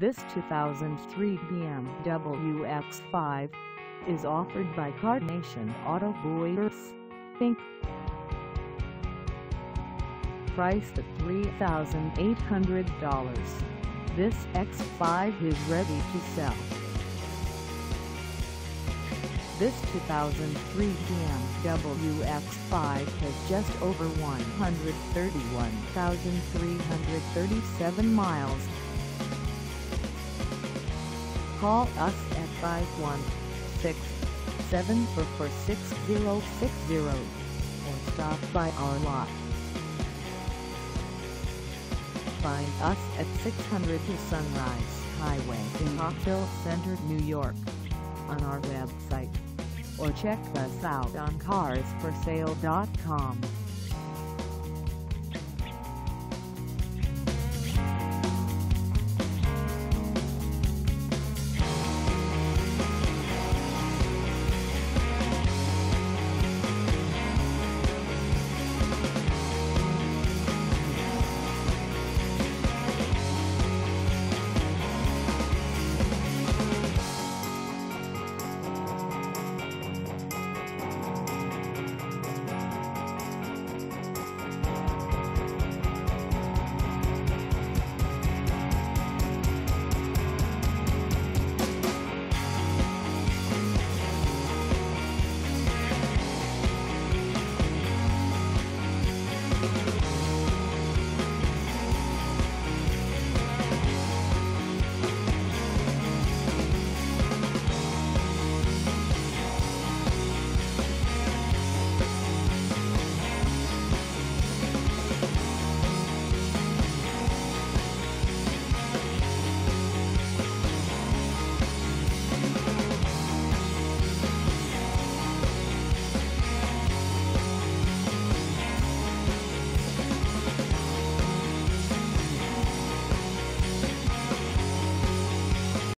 This 2003 BMW X5 is offered by CarNation AUTOBUYERS, Inc. Priced at $3,800, this X5 is ready to sell. This 2003 BMW X5 has just over 131,337 miles. Call us at 516-744-6060 or stop by our lot. Find us at 600 Sunrise Highway in Rockville Centre, New York, on our website, or check us out on carsforsale.com.